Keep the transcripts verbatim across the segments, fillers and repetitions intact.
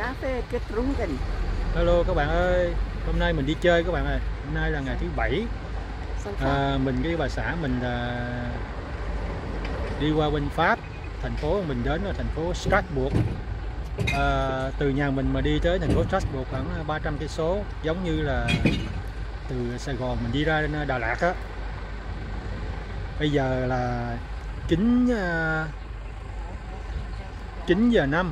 Kaffee getrunken. Hello các bạn ơi, hôm nay mình đi chơi các bạn ơi. Hôm nay là ngày thứ bảy. À, mình với bà xã mình à, đi qua bên Pháp. Thành phố mình đến là thành phố Strasbourg. À, từ nhà mình mà đi tới thành phố Strasbourg khoảng ba trăm cây số, giống như là từ Sài Gòn mình đi ra Đà Lạt á. Bây giờ là chín chín giờ năm.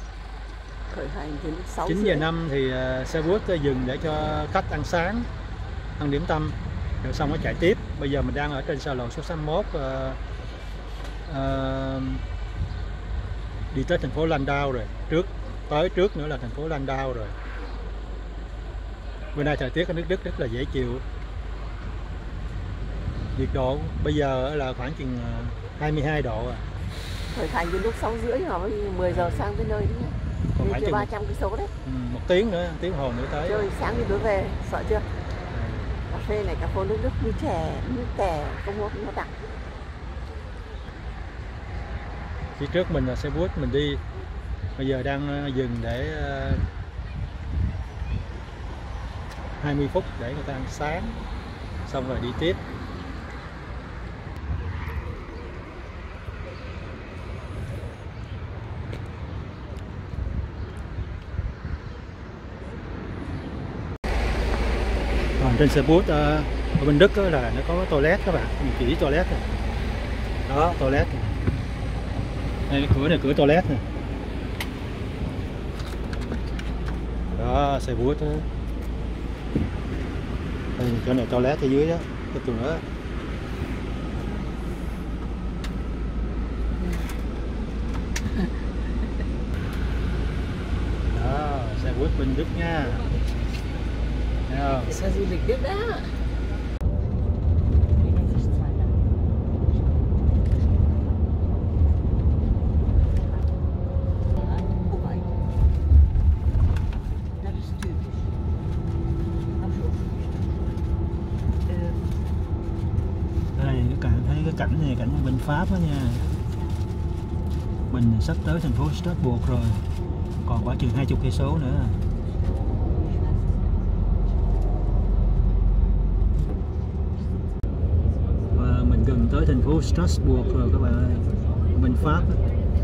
chín giờ năm thì uh, xe bus dừng để cho khách ăn sáng, ăn điểm tâm, rồi xong nó chạy tiếp. Bây giờ mình đang ở trên xa lộ số sáu mươi mốt, uh, uh, đi tới thành phố Landau rồi. Trước tới trước nữa là thành phố Landau rồi. Bữa nay thời tiết ở nước Đức rất là dễ chịu. Nhiệt độ bây giờ là khoảng chừng hai mươi hai độ à. Khởi hành từ lúc sáu rưỡi rồi mười giờ sang tới nơi đấy. Còn phải ba trăm cây số đấy. Ừ, một tiếng nữa, tiếng hồ nữa tới. Chơi sáng đi tối về, sợ chưa? Cà phê này cà phê nước Đức như chè, như tè, không có nó đặc. Phía trước mình là xe bus mình đi. Bây giờ đang dừng để uh, hai mươi phút để người ta ăn sáng, xong rồi đi tiếp. Còn trên xe bus uh, ở bên Đức là nó có toilet các bạn, mình chỉ toilet này. Đó, toilet này. Đây cái cửa này cửa toilet này. Đó, xe bus đó. Đây, chỗ này toilet ở dưới đó, cái cửa. Đó, xe bus bên Đức nha. Thấy không? Xe du lịch Đức đó. Đây các bạn thấy cái cảnh này, cảnh bên Pháp đó nha. Mình sắp tới thành phố Strasbourg rồi, còn quá chừng hai mươi cây số nữa. Và mình gần tới thành phố Strasbourg rồi các bạn ơi, bên Pháp đó.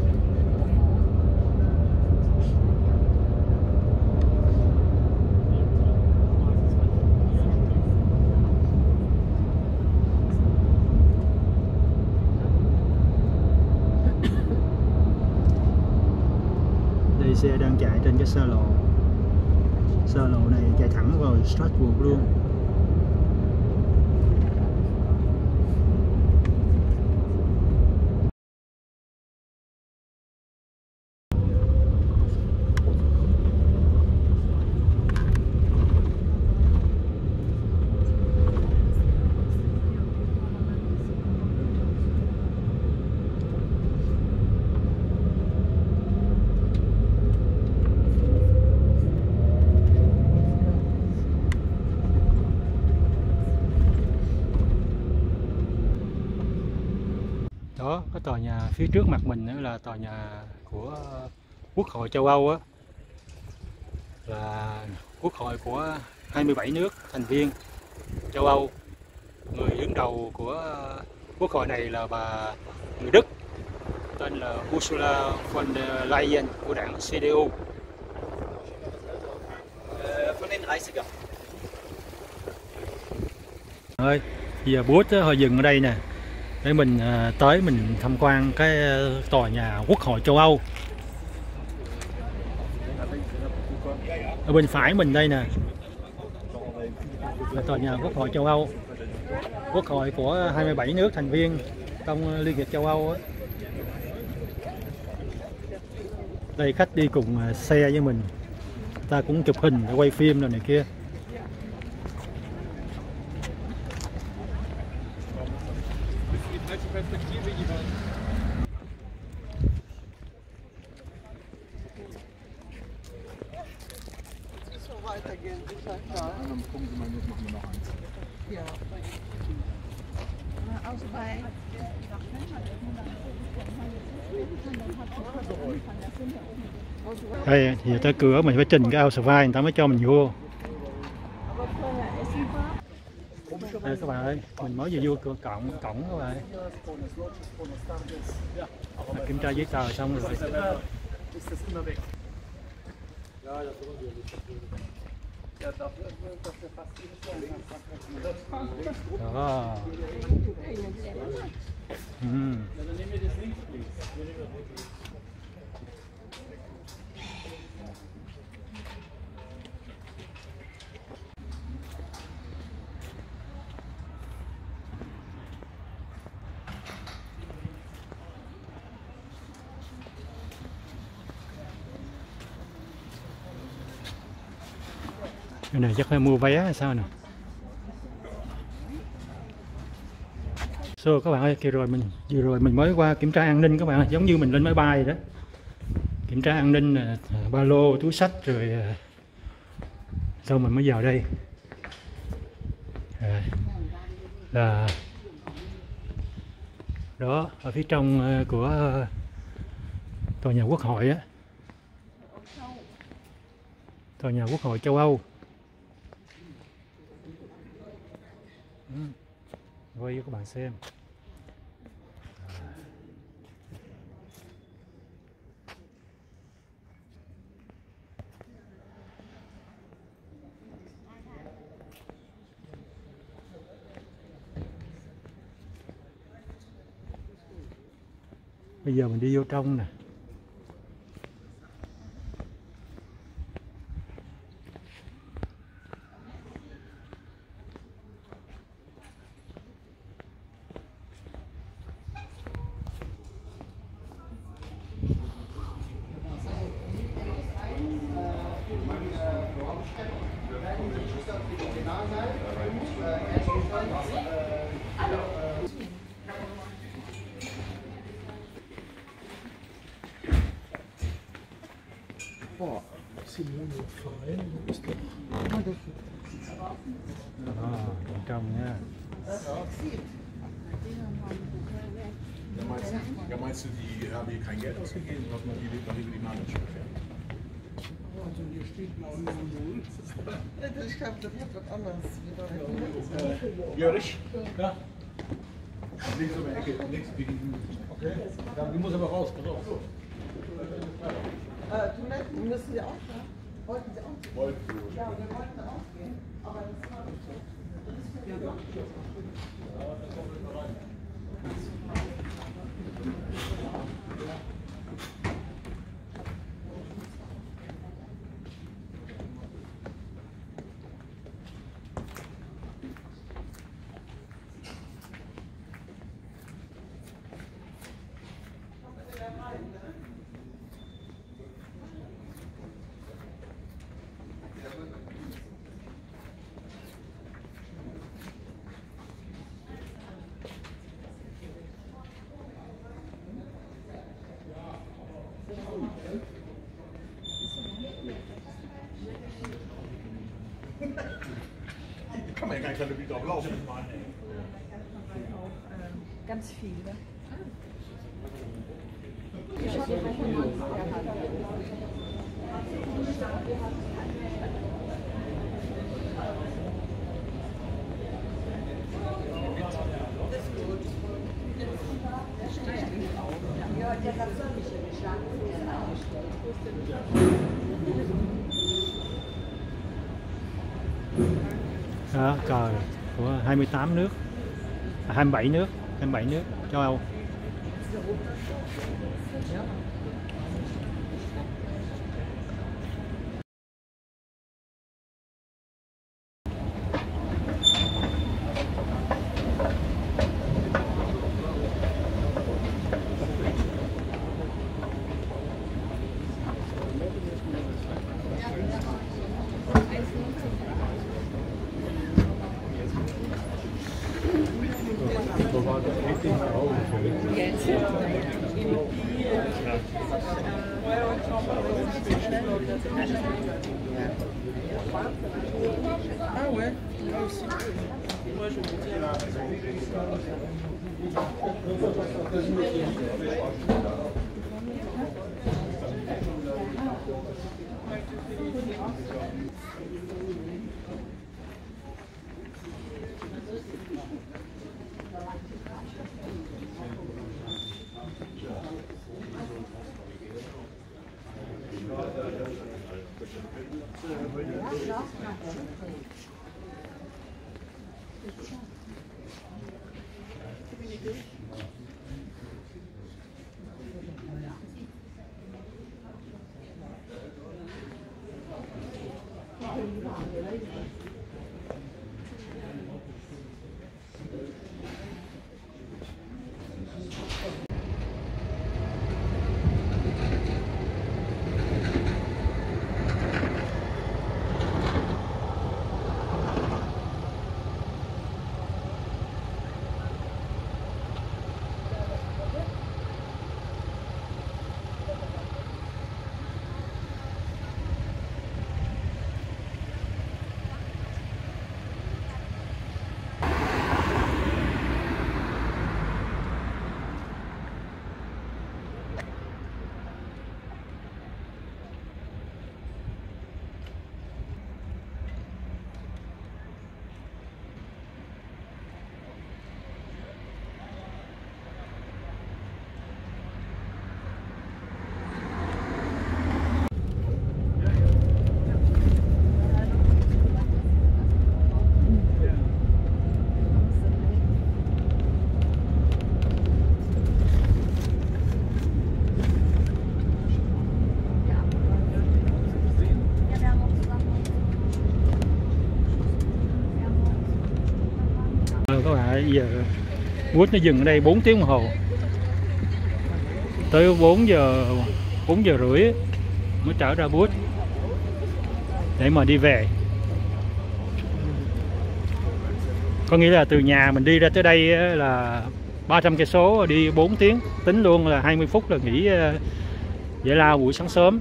Xe đang chạy trên cái xa lộ. Xa lộ này chạy thẳng vào Strasbourg luôn. Đó, cái tòa nhà phía trước mặt mình nữa là tòa nhà của Quốc hội châu Âu á, là Quốc hội của hai mươi bảy nước thành viên châu Âu. Người đứng đầu của Quốc hội này là bà người Đức, tên là Ursula von der Leyen của đảng xê đê u. Ơi, giờ bus hồi dừng ở đây nè, để mình uh, tới mình tham quan cái uh, tòa nhà Quốc hội châu Âu. Ở bên phải mình đây nè là tòa nhà Quốc hội châu Âu, Quốc hội của hai mươi bảy nước thành viên trong Liên hiệp châu Âu á. Đây khách đi cùng uh, xe với mình, ta cũng chụp hình quay phim rồi này kia. Đây thì tới cửa mình phải trình cái Ausweis người ta mới cho mình vô. Đây các bạn ơi, mình mới vừa vô cửa cổng cổng các bạn. Kiểm tra giấy tờ xong rồi. Đó. Ừ. Cái này chắc phải mua vé hay sao nè. So các bạn ơi, kia rồi mình vừa rồi mình mới qua kiểm tra an ninh các bạn ơi, giống như mình lên máy bay vậy đó. Kiểm tra an ninh ba lô, túi xách rồi sau mình mới vào đây. À, là đó ở phía trong của tòa nhà Quốc hội á, tòa nhà Quốc hội châu Âu. Ừ. Quay cho các bạn xem. Bây giờ mình đi vô trong nè. Oh, Simone Verein, wo ist der? À, bên trong nha. Ja, meinst, ja, meinst du, die haben hier kein Geld ausgegeben, was man die noch über die Marke fährt? Also hier steht null null null. Ich glaube, das hat was anderes. Jörg? Ja. Links um die Ecke, links gegen. Okay. Ja, die muss aber raus, pass auf. Äh, Toiletten müssen Sie auch, ne? Wollten Sie auch? Wollten Sie. Ja, wir wollten auch gehen, aber das war nicht so. Das ist für die Kann man ja gar nicht vernünftig drauf laufen. Ganz viele. Đó, cờ của hai mươi tám nước, à, hai mươi bảy nước, hai mươi bảy nước châu Âu. Ah ouais, là aussi. Moi je vous dis. Các bạn, bây giờ bus nó dừng ở đây bốn tiếng đồng hồ, tới bốn giờ bốn giờ rưỡi mới trở ra bus để mà đi về. Có nghĩa là từ nhà mình đi ra tới đây là ba trăm cây số, đi bốn tiếng, tính luôn là hai mươi phút là nghỉ giải lao buổi sáng sớm.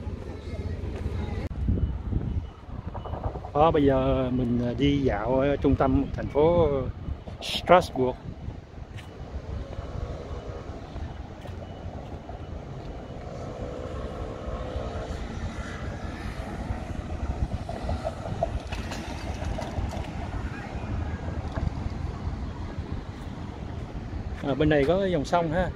Đó, bây giờ mình đi dạo ở trung tâm thành phố Strasbourg. À, bên này có dòng sông ha.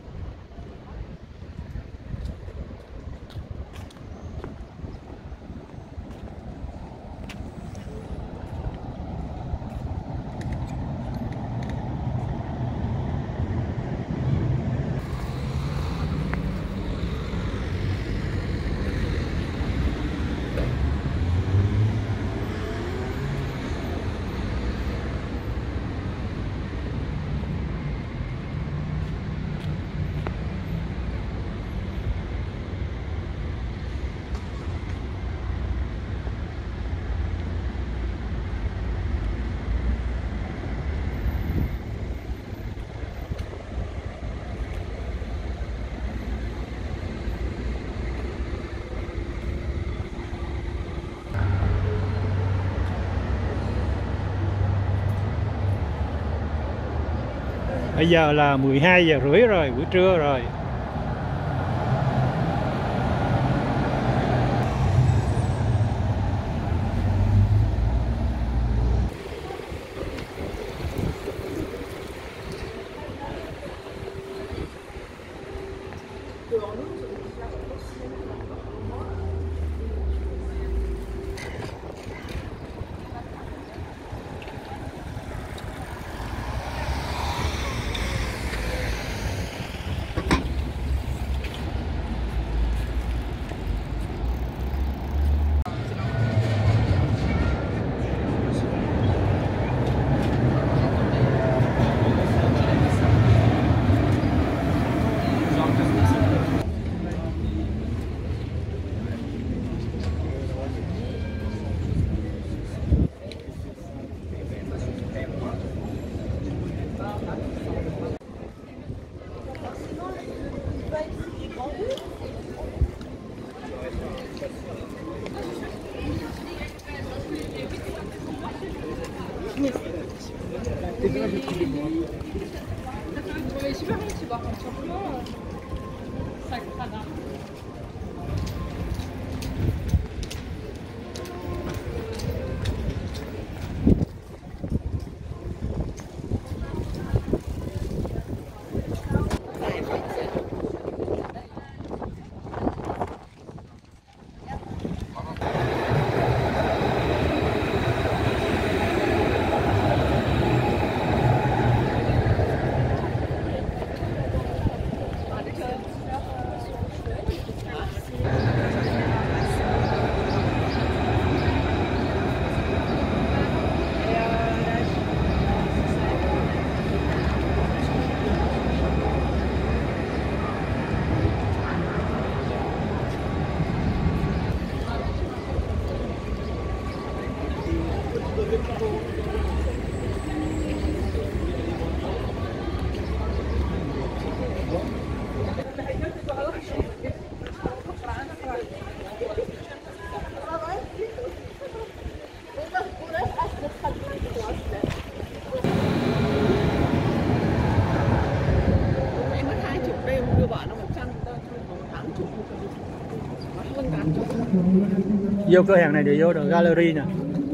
Bây giờ là mười hai giờ rưỡi rồi, buổi trưa rồi. Vô cửa hàng này để vô được gallery nè.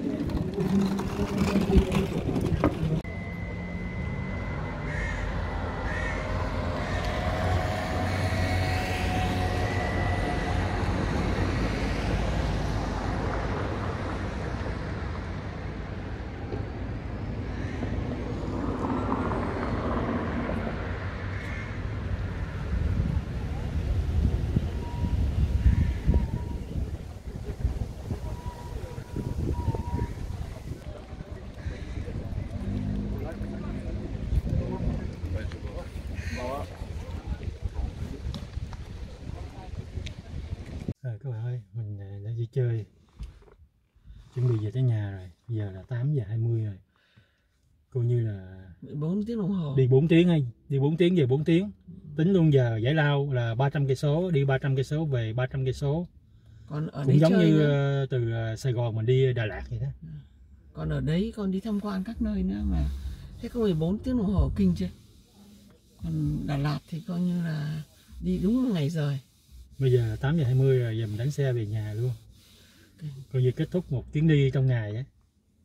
Rồi các bạn ơi, mình đã đi chơi, chuẩn bị về tới nhà rồi. Bây giờ là tám giờ hai mươi rồi, coi như là bốn tiếng đồng hồ. Đi bốn tiếng hay đi bốn tiếng về bốn tiếng. Tính luôn giờ giải lao là ba trăm cây số, đi ba trăm cây số về ba trăm cây số. Còn ở cũng giống như nữa. từ Sài Gòn mình đi Đà Lạt vậy đó. Còn ở đấy con đi tham quan các nơi nữa mà. Thế có mười bốn tiếng đồng hồ kinh chưa? Còn Đà Lạt thì coi như là đi đúng một ngày rồi. Bây giờ tám giờ hai mươi rồi, giờ mình đánh xe về nhà luôn. Okay. Coi như kết thúc một chuyến đi trong ngày ấy.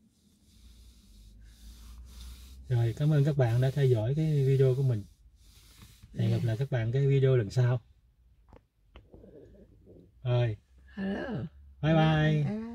Rồi, cảm ơn các bạn đã theo dõi cái video của mình. Hẹn gặp lại các bạn cái video lần sau. Rồi. Hello. Bye bye. Bye bye.